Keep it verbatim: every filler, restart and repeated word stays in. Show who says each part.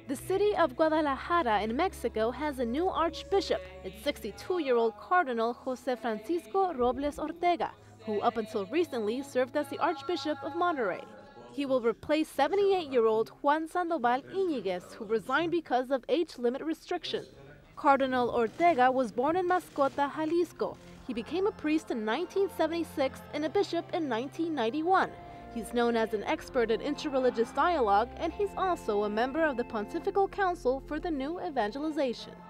Speaker 1: The city of Guadalajara in Mexico has a new Archbishop. It's sixty-two-year-old Cardinal José Francisco Robles Ortega, who up until recently served as the Archbishop of Monterrey. He will replace seventy-eight-year-old Juan Sandoval Iñiguez, who resigned because of age limit restriction. Cardinal Ortega was born in Mascota, Jalisco. He became a priest in nineteen seventy-six and a bishop in nineteen ninety-one. He's known as an expert in interreligious dialogue, and he's also a member of the Pontifical Council for the New Evangelization.